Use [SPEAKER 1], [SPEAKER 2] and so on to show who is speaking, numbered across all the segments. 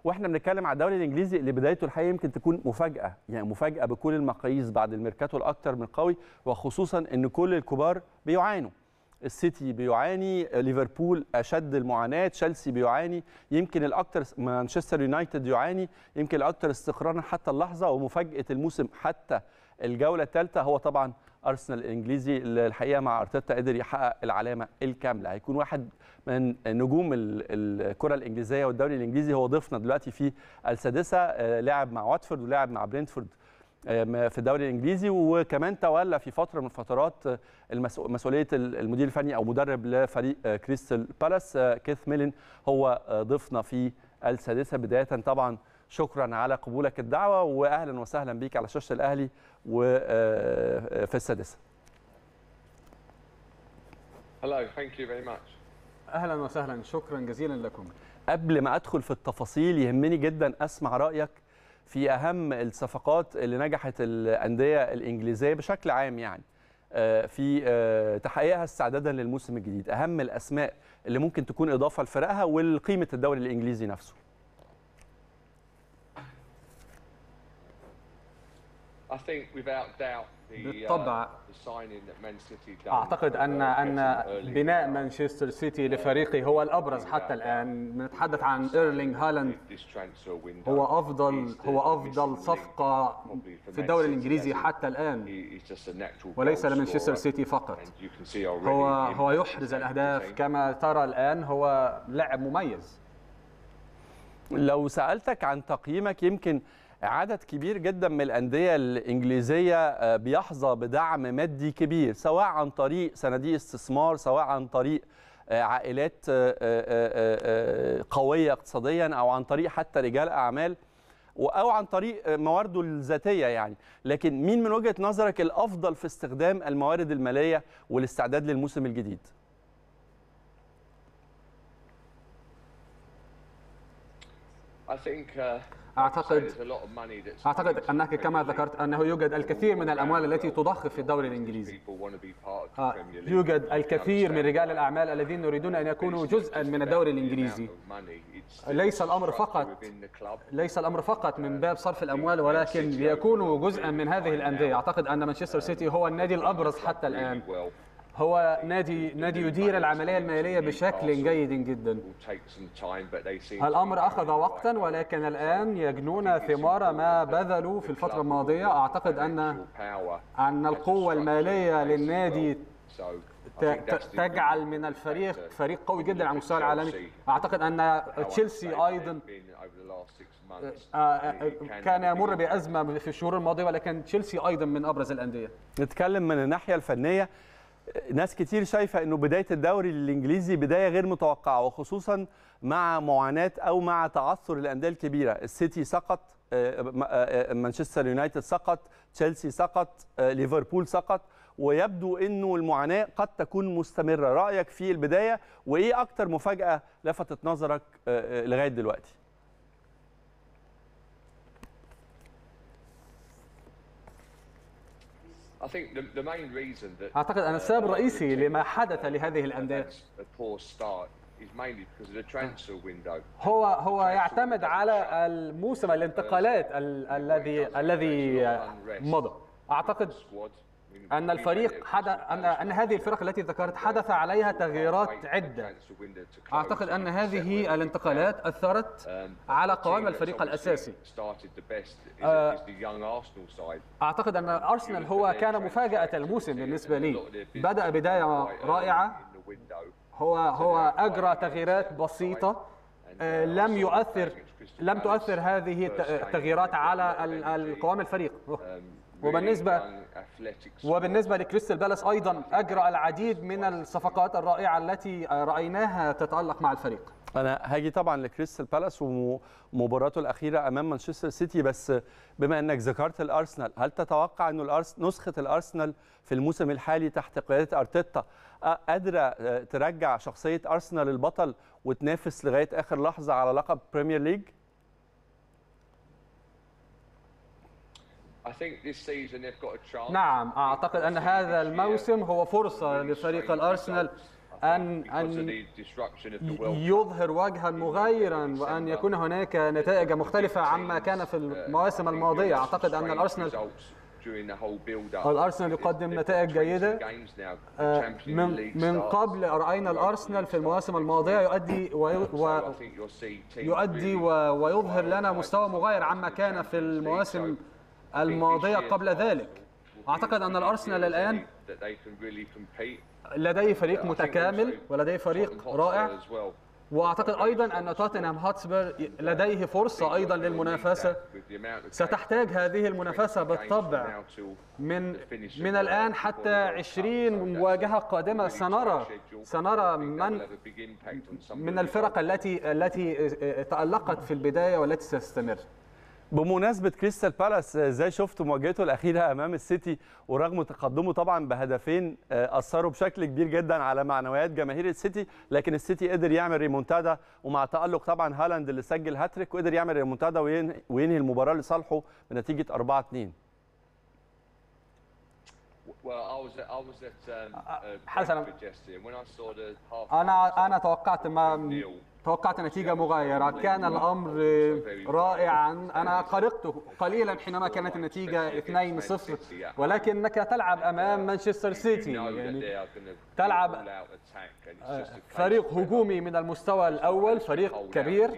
[SPEAKER 1] واحنا بنتكلم على الدوري الانجليزي اللي بدايته الحقيقه يمكن تكون مفاجاه، يعني مفاجاه بكل المقاييس بعد الميركاتو الاكثر من قوي، وخصوصا ان كل الكبار بيعانوا. السيتي بيعاني، ليفربول اشد المعاناه، تشيلسي بيعاني، يمكن الاكثر مانشستر يونايتد يعاني، يمكن الاكثر استقرارا حتى اللحظه. ومفاجاه الموسم حتى الجوله الثالثه هو طبعا ارسنال الانجليزي، اللي الحقيقه مع ارتيتا قدر يحقق العلامه الكامله. هيكون واحد من نجوم الكره الانجليزيه والدوري الانجليزي، هو ضيفنا دلوقتي في السادسه، لعب مع واتفورد ولعب مع برينتفورد في الدوري الانجليزي، وكمان تولى في فتره من فترات مسؤوليه المدير الفني او مدرب لفريق كريستال بالاس. كيث ميلن هو ضيفنا في السادسه. بدايه طبعا شكرا على قبولك الدعوه، واهلا وسهلا بيك على شاشه الاهلي وفي السادسه.
[SPEAKER 2] Hello, thank you very much.
[SPEAKER 3] اهلا وسهلا، شكرا جزيلا لكم.
[SPEAKER 1] قبل ما ادخل في التفاصيل يهمني جدا اسمع رايك في اهم الصفقات اللي نجحت الانديه الانجليزيه بشكل عام، يعني في تحقيقها استعدادا للموسم الجديد. اهم الاسماء اللي ممكن تكون اضافه لفرقها والقيمه الدوري الانجليزي نفسه.
[SPEAKER 2] I think without doubt
[SPEAKER 3] بالطبع أعتقد أن بناء مانشستر سيتي لفريقه هو الأبرز حتى الآن. نتحدث عن إيرلينغ هالاند، هو أفضل صفقة في الدوري الإنجليزي حتى الآن، وليس لمانشستر سيتي فقط. هو يحرز الأهداف كما ترى الآن، هو لاعب مميز.
[SPEAKER 1] لو سألتك عن تقييمك، يمكن عدد كبير جدا من الأندية الإنجليزية بيحظى بدعم مادي كبير، سواء عن طريق صناديق استثمار، سواء عن طريق عائلات قوية اقتصاديا، أو عن طريق حتى رجال أعمال، أو عن طريق موارده الذاتية يعني. لكن مين من وجهة نظرك الأفضل في استخدام الموارد المالية والاستعداد للموسم الجديد؟
[SPEAKER 3] أعتقد أنك كما ذكرت أنه يوجد الكثير من الأموال التي تضخ في الدوري الإنجليزي. يوجد الكثير من رجال الأعمال الذين يريدون أن يكونوا جزءا من الدوري الإنجليزي. ليس الأمر فقط من باب صرف الأموال، ولكن ليكونوا جزءا من هذه الأندية. أعتقد أن مانشستر سيتي هو النادي الأبرز حتى الآن، هو نادي يدير العملية المالية بشكل جيد جدا. الأمر أخذ وقتا، ولكن الآن يجنون ثمار ما بذلوا في الفترة الماضية. أعتقد أن القوة المالية للنادي تجعل من الفريق فريق قوي جدا على المستوى العالمي. أعتقد أن تشيلسي أيضا كان يمر بأزمة في الشهور الماضية، ولكن تشيلسي أيضا من أبرز الأندية.
[SPEAKER 1] نتكلم من الناحية الفنية، ناس كتير شايفة أنه بداية الدوري الإنجليزي بداية غير متوقعة، وخصوصا مع معاناة أو مع تعثر الأندية الكبيرة. السيتي سقط، مانشستر يونايتد سقط، تشيلسي سقط، ليفربول سقط، ويبدو أنه المعاناة قد تكون مستمرة. رأيك في البداية، وإيه أكتر مفاجأة لفتت نظرك لغاية دلوقتي؟
[SPEAKER 3] أعتقد أن السبب الرئيسي لما حدث لهذه الأندية هو يعتمد على الموسم الانتقالات الذي مضى. أعتقد أن أن هذه الفرق التي ذكرت حدث عليها تغييرات عدة. أعتقد أن هذه الانتقالات أثرت على قوام الفريق الأساسي. أعتقد أن أرسنال هو كان مفاجأة الموسم بالنسبة لي، بدأ بداية رائعة. هو أجرى تغييرات بسيطة، لم تؤثر هذه التغييرات على القوام الفريق. وبالنسبة لكريستال بالاس أيضا أجرى العديد من الصفقات الرائعة التي رأيناها تتألق مع الفريق.
[SPEAKER 1] أنا هاجي طبعا لكريستال بالاس ومباراته الأخيرة أمام مانشستر سيتي، بس بما أنك ذكرت الأرسنال، هل تتوقع أنه نسخة الأرسنال في الموسم الحالي تحت قيادة أرتيتا قادرة ترجع شخصية أرسنال البطل وتنافس لغاية آخر لحظة على لقب بريمير ليج؟
[SPEAKER 3] نعم، أعتقد أن هذا الموسم هو فرصة لفريق الأرسنال أن يظهر وجها مغايرا وأن يكون هناك نتائج مختلفة عما كان في المواسم الماضية. أعتقد أن الأرسنال يقدم نتائج جيدة. من قبل رأينا الأرسنال في المواسم الماضية يؤدي ويظهر لنا مستوى مغاير عما كان في المواسم الماضية قبل ذلك. أعتقد أن الأرسنال الآن لديه فريق متكامل ولديه فريق رائع، وأعتقد أيضا أن توتنهام هوتسبير لديه فرصة أيضا للمنافسة. ستحتاج هذه المنافسة بالطبع من الآن حتى 20 مواجهة قادمة. سنرى من الفرق التي تألقت في البداية والتي ستستمر.
[SPEAKER 1] بمناسبة كريستال بالاس، ازاي شفتوا مواجهته الأخيرة أمام السيتي ورغم تقدمه طبعا بهدفين أثروا بشكل كبير جدا على معنويات جماهير السيتي، لكن السيتي قدر يعمل ريمونتادا ومع تألق طبعا هالاند اللي سجل هاتريك وقدر يعمل ريمونتادا وينهي المباراة لصالحه بنتيجة 4-2.
[SPEAKER 3] حسنا، أنا توقعت نتيجة مغايرة. كان الأمر رائعا. أنا قلقت قليلا حينما كانت النتيجة 2-0، ولكنك تلعب أمام مانشستر سيتي، يعني تلعب فريق هجومي من المستوى الأول، فريق كبير،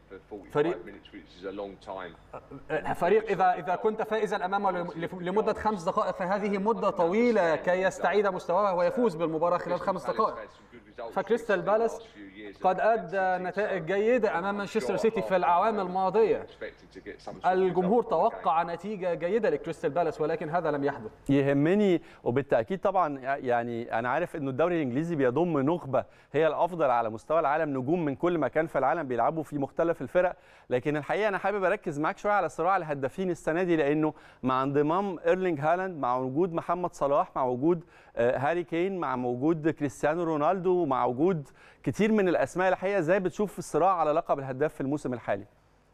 [SPEAKER 3] فريق إذا كنت فائزا أمامه لمدة 5 دقائق فهذه مدة طويلة كي يستعيد مستواه ويفوز بالمباراة خلال 5 دقائق. فكريستال بالاس قد أدى نتائج جيدة أمام مانشستر سيتي في الأعوام الماضية. الجمهور توقع نتيجة جيدة لكريستال بالاس ولكن هذا لم يحدث.
[SPEAKER 1] يهمني وبالتأكيد طبعا، يعني أنا عارف إنه الدوري الإنجليزي بيضم نخبة هي الأفضل على مستوى العالم، نجوم من كل مكان في العالم بيلعبوا في مختلف الفرق، لكن الحقيقة أنا حابب أركز معاك شوية على صراع الهدافين السنة دي، لأنه مع انضمام إيرلينج هالاند، مع وجود محمد صلاح، مع وجود هاري كين، مع وجود كريستيانو رونالدو، مع وجود كتير من الأسماء الحقيقة، ازاي بتشوف الصراع على لقب الهداف في الموسم الحالي؟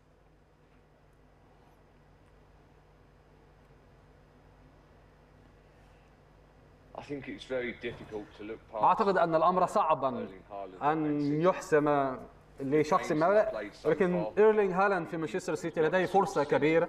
[SPEAKER 3] أعتقد أن الأمر صعبا أن يحسم لشخص ما، ولكن إيرلينج هالاند في مانشستر سيتي لديه فرصة كبيرة.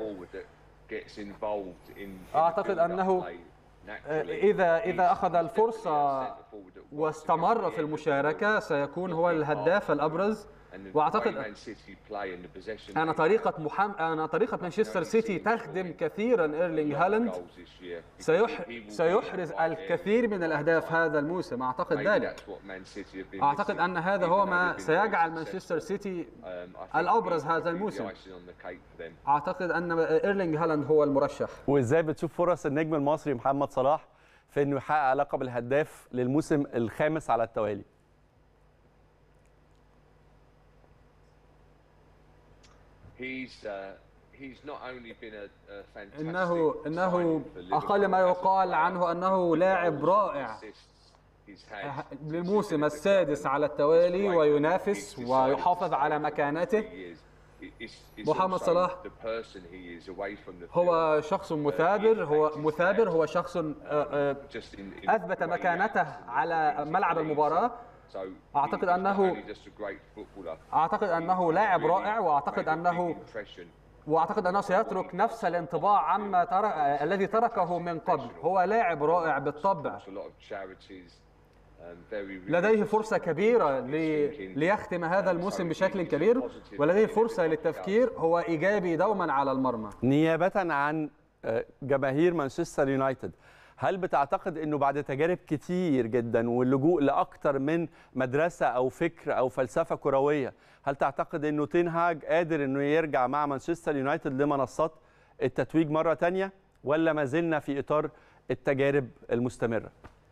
[SPEAKER 3] أعتقد أنه إذا أخذ الفرصة واستمر في المشاركة سيكون هو الهداف الأبرز. وأعتقد أن طريقة مانشستر سيتي تخدم كثيرا إيرلينج هالاند، سيحرز الكثير من الأهداف هذا الموسم. أعتقد ذلك. أعتقد أن هذا هو ما سيجعل مانشستر سيتي الأبرز هذا الموسم. أعتقد أن إيرلينج هالاند هو المرشح.
[SPEAKER 1] وإزاي بتشوف فرص النجم المصري محمد صلاح في أنه يحقق لقب الهداف للموسم الخامس على التوالي؟
[SPEAKER 3] إنه أقل ما يقال عنه أنه لاعب رائع للموسم السادس على التوالي وينافس ويحافظ على مكانته. محمد صلاح هو شخص مثابر، هو شخص أثبت مكانته على ملعب المباراة. أعتقد أنه لاعب رائع، وأعتقد أنه سيترك نفس الانطباع عما الذي تركه من قبل. هو لاعب رائع بالطبع، لديه فرصة كبيرة ليختم هذا الموسم بشكل كبير، ولديه فرصة للتفكير. هو إيجابي دوما على المرمى.
[SPEAKER 1] نيابة عن جماهير مانشستر يونايتد، هل بتعتقد أنه بعد تجارب كتير جدا واللجوء لأكثر من مدرسة أو فكر أو فلسفة كروية، هل تعتقد أنه تين هاج قادر أنه يرجع مع مانشستر يونايتد لمنصات التتويج مرة تانية، ولا ما زلنا في إطار التجارب المستمرة؟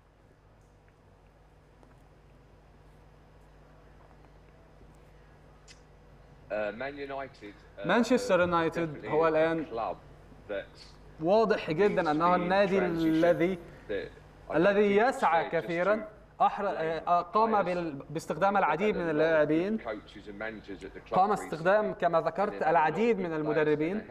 [SPEAKER 3] مانشستر يونايتد هو الآن واضح جدا أنه النادي الذي يسعى كثيرا قام باستخدام العديد من اللاعبين، قام استخدام كما ذكرت العديد من المدربين.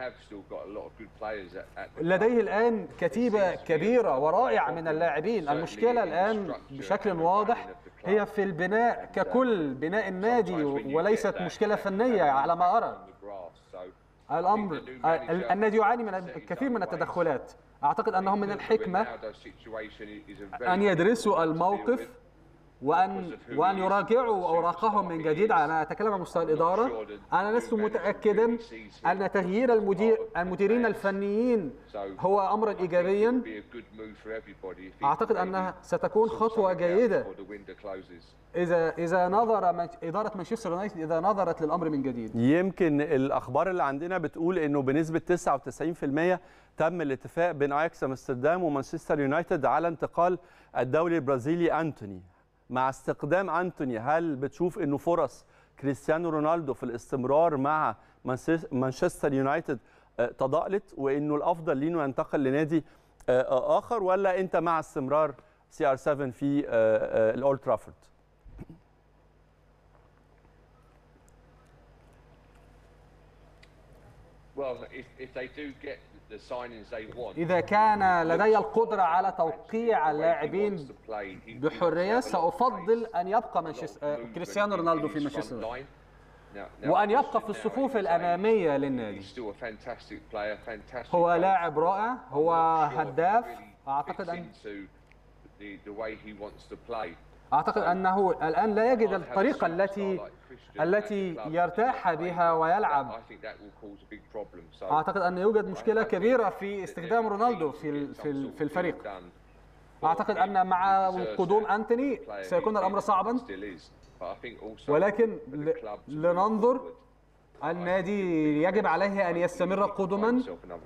[SPEAKER 3] لديه الآن كتيبة كبيرة ورائعة من اللاعبين. المشكلة الآن بشكل واضح هي في البناء ككل، بناء النادي، وليست مشكلة فنية على ما أرى. الأمر النادي يعاني من الكثير من التدخلات. أعتقد أنهم من الحكمة أن يدرسوا الموقف وأن يراجعوا أوراقهم من جديد. أنا أتكلم عن مستوى الإدارة. أنا لست متأكدا أن تغيير المديرين الفنيين هو أمرا إيجابيا. أعتقد أنها ستكون خطوة جيدة إذا نظر إدارة مانشستر يونايتد إذا نظرت للأمر من جديد.
[SPEAKER 1] يمكن الأخبار اللي عندنا بتقول إنه بنسبة 99% تم الاتفاق بين اياكس امستردام ومانشستر يونايتد على انتقال الدولي البرازيلي أنتوني. مع استقدام أنتوني، هل بتشوف إنه فرص كريستيانو رونالدو في الاستمرار مع مانشستر يونايتد تضاءلت، وإنه الأفضل ليه إنه ينتقل لنادي آخر، ولا أنت مع استمرار CR7 في الأولد ترافورد؟
[SPEAKER 3] إذا كان لدي القدرة على توقيع اللاعبين بحرية، سأفضل أن يبقى كريستيانو رونالدو في مانشستر وأن يبقى في الصفوف الأمامية للنادي. هو لاعب رائع، هو هداف. أعتقد أنه الآن لا يجد الطريقة التي يرتاح بها ويلعب. أعتقد أن يوجد مشكلة كبيرة في استخدام رونالدو في الفريق. أعتقد أن مع قدوم أنتوني سيكون الأمر صعبا، ولكن لننظر. النادي يجب عليه أن يستمر قدما،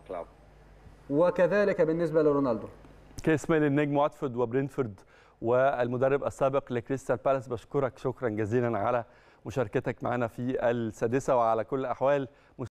[SPEAKER 3] وكذلك بالنسبة لرونالدو.
[SPEAKER 1] كاسمين النجم واتفورد وبرينفورد والمدرب السابق لكريستال بالاس، بشكرك شكرا جزيلا على مشاركتك معنا في السادسة، وعلى كل أحوال